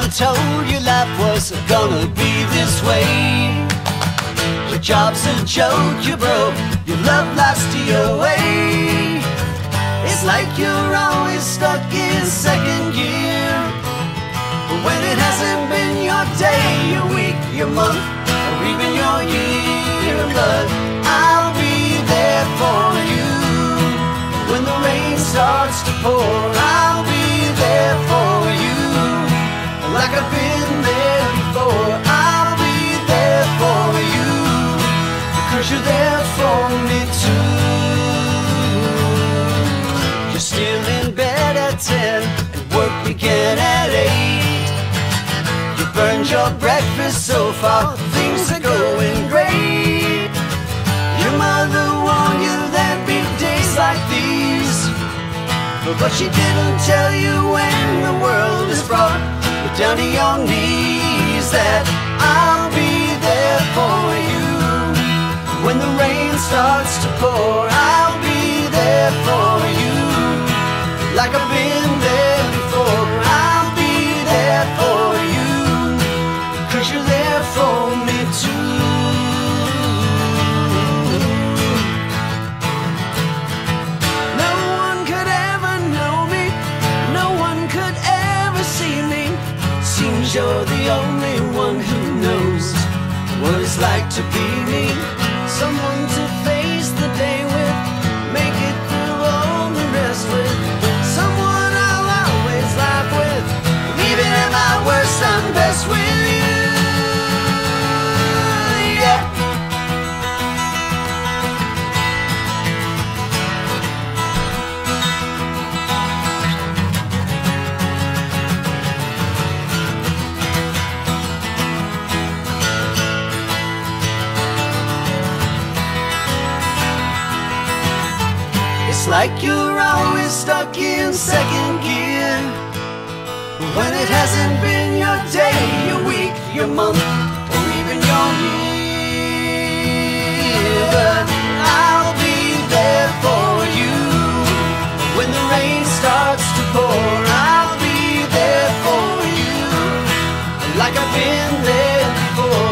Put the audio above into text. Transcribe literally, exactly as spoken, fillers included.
Everyone told you life was gonna be this way. Your job's a joke, you broke, your love life's to your way. It's like you're always stuck in second gear. But when it hasn't been your day, your week, your month, or even your year, but I'll be there for you. When the rain starts to pour, I'll be there for you. Like I've been there before, I'll be there for you. Cause you're there for me too. You're still in bed at ten and work began at eight. You burned your breakfast so far, things are going great. Your mother warned you there'd be days like these, but she didn't tell you when the world is brought you down to your knees, that I'll be there for you. When the rain starts to pour, I'll be there for you. Like I've been there before, I'll be there for you. Cause you're there for me too. No one could ever know me, no one could ever see me. Seems you're the only one who knows what it's like to be me. Someone to face the day with, make it through all the rest with. Someone I'll always laugh with, even at my worst I'm best with you. Yeah. It's like you're always stuck in second gear. When it hasn't been your day, your week, your month, or even your year. But I'll be there for you. When the rain starts to pour, I'll be there for you. Like I've been there before.